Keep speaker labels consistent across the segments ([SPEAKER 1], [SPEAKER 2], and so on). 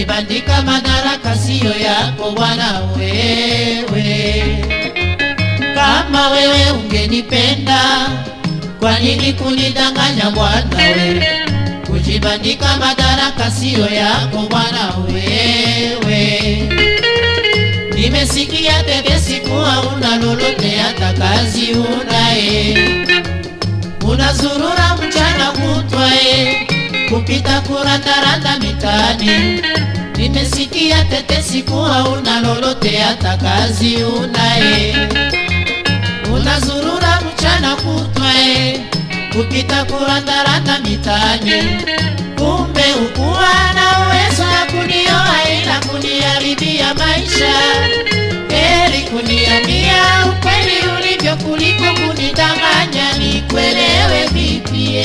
[SPEAKER 1] kujibandika madaraka siyo yako bwana wewe. Kama wewe ungenipenda, kwa nini kunidanganya bwana wewe? Kujibandika madaraka siyo yako bwana wewe. Nimesikia tetesi kuwa una lolote hata kazi unae. Unazurura mchana kutwa kupita kurandaranda mitaani. Nimesikia tetesi kuwa una lolote hata kazi unae. Unazurura mchana kutwa kupita kurandaranda mitaani. Kumbe ukuwa na uwezo ya kunioa ila kuniharibia maisha. Heri kuniambia ukweli ulivyo kuliko kunidanganya nikuelewe vipi.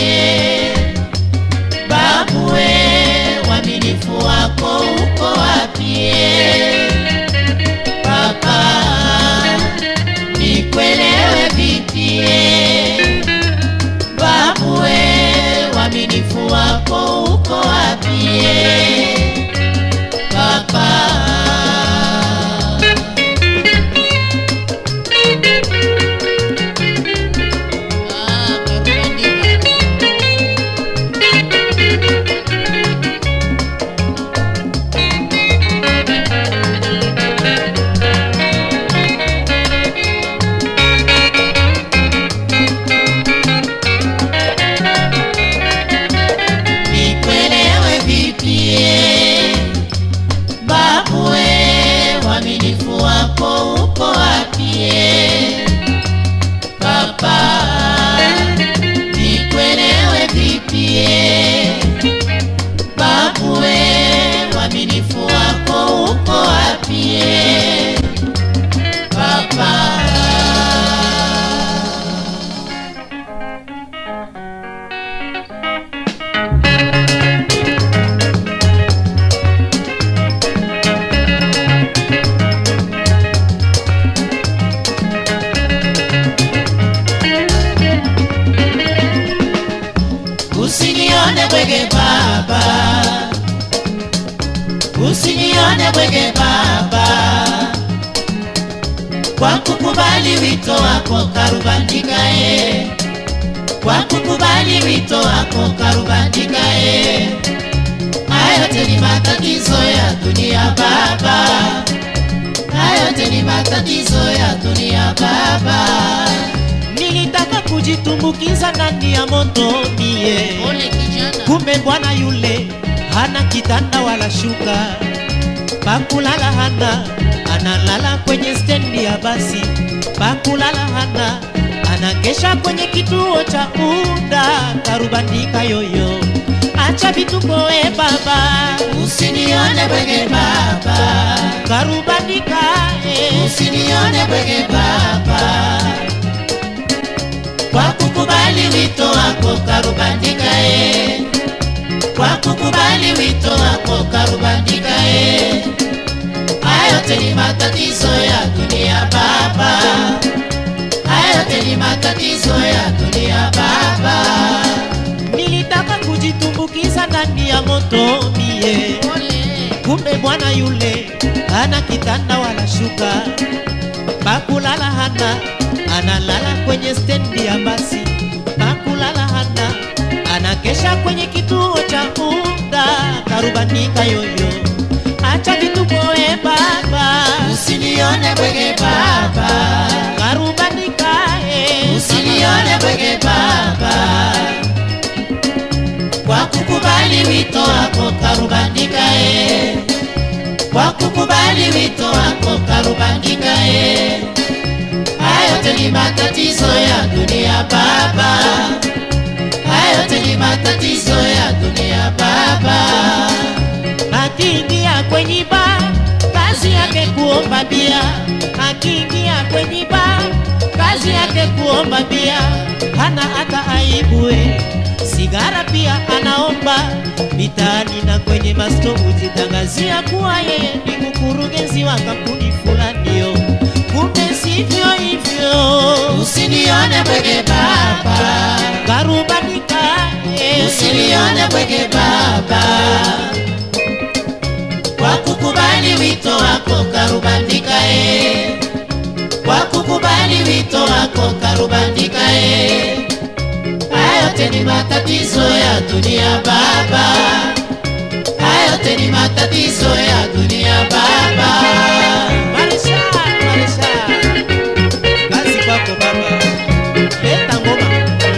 [SPEAKER 1] Babu we, uaminifu wako uko wapi? Papa, nikuelewe vipi? Babu we, uaminifu wako uko wapi? Papa. Babu we, uaminifu wako uko wapi? Papa, nikuelewe vipi? Babu we, uaminifu wako uko wapi? Papa. Usinione bwege baba, usinione bwege baba. Kwa kukubali wito wako karubandika kwa kukubali wito wako karubandika hayo ni matatizo ya dunia baba, hayo ni matatizo ya dunia baba.
[SPEAKER 2] Nilitaka kujitumbukiza ndani ya moto mie, kumbe bwana yule hana kitanda wala shuka, pakulala hana, analala kwenye stendi ya basi. Pakulala hana, anakesha kwenye kituo cha muda. Karubandika yoyo, acha vituko baba,
[SPEAKER 1] usinione bwege baba.
[SPEAKER 2] Karubandika
[SPEAKER 1] usinione bwege baba. Kwa kukubali wito wako karubandika kwa kukubali wito wako karubandika hayo ni matatizo ya dunia baba, hayo ni matatizo ya dunia baba.
[SPEAKER 2] Nilitaka kujitumbukiza ndani ya moto mie, kumbe bwana yule hana kitanda wala shuka, pakulala hana, analala kwenye stendi ya basi. Pakulala hana, anakesha kwenye kituo cha muda. Karubandika yoyo, acha vituko baba,
[SPEAKER 1] usinione bwege baba.
[SPEAKER 2] Karubandika
[SPEAKER 1] usinione bwege baba. Kwa kukubali wito wako karubandika kwa kukubali wito wako karubandika hayo ni matatizo ya dunia baba, hayo ni matatizo ya dunia baba.
[SPEAKER 2] Akiingia kwenye bar, kazi yake kuomba bia. Akiingia kwenye bar, kazi yake kuomba bia. Hana hata aibu sigara pia anaomba. Mitaani na kwenye masto hujitangazia kuwa yeye ni mkurugenzi wa kampuni fulani yo. Kumbe sivyo hivyo,
[SPEAKER 1] usinione bwege baba.
[SPEAKER 2] Karubandika
[SPEAKER 1] usinione bwege baba. wito wako Karubandika kwa kukubali wito wako Karubandika Hayo yote ni matatizo ya dunia baba, hayo yote ni matatizo ya dunia baba.
[SPEAKER 2] Marisha, Marisha, kazi kwako baba, leta ngoma.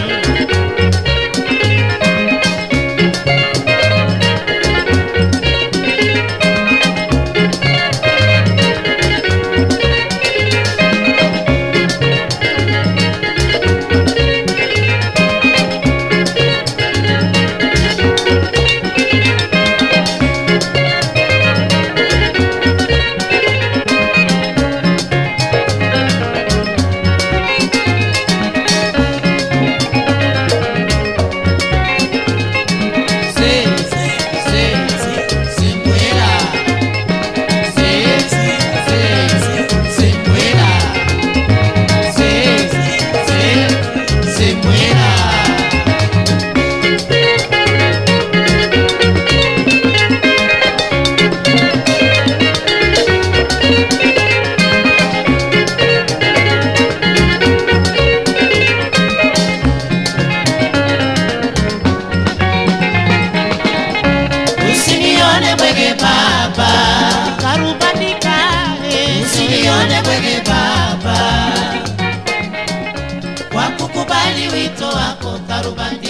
[SPEAKER 1] Usinione bwege baba, kwa kukubali wito wako Karubandika.